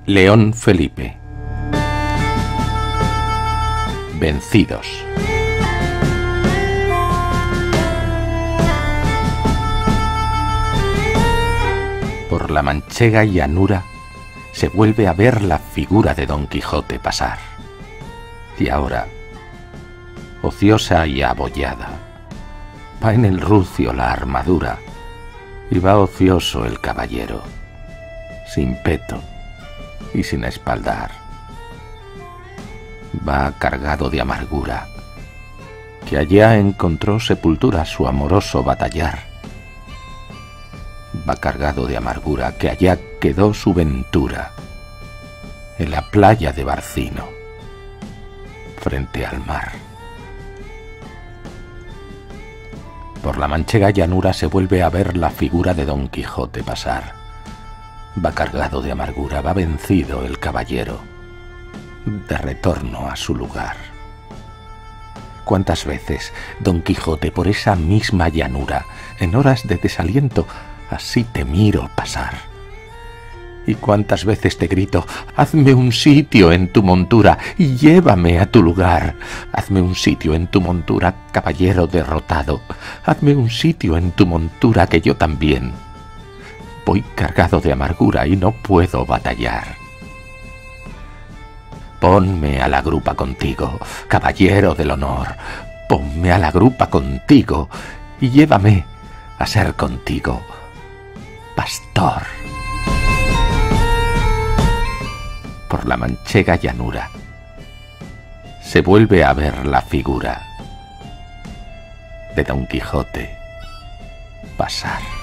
León Felipe. Vencidos. Por la manchega llanura se vuelve a ver la figura de Don Quijote pasar. Y ahora, ociosa y abollada, va en el rucio la armadura y va ocioso el caballero, sin peto y sin espaldar. Va cargado de amargura, que allá encontró sepultura su amoroso batallar. Va cargado de amargura, que allá quedó su ventura, en la playa de Barcino, frente al mar. Por la manchega llanura se vuelve a ver la figura de Don Quijote pasar. Va cargado de amargura, va vencido el caballero, de retorno a su lugar. ¿Cuántas veces, Don Quijote, por esa misma llanura, en horas de desaliento, así te miro pasar? ¿Y cuántas veces te grito: hazme un sitio en tu montura y llévame a tu lugar? Hazme un sitio en tu montura, caballero derrotado. Hazme un sitio en tu montura, que yo también voy cargado de amargura y no puedo batallar. Ponme a la grupa contigo, caballero del honor. Ponme a la grupa contigo y llévame a ser contigo pastor. Por la manchega llanura se vuelve a ver la figura de Don Quijote pasar.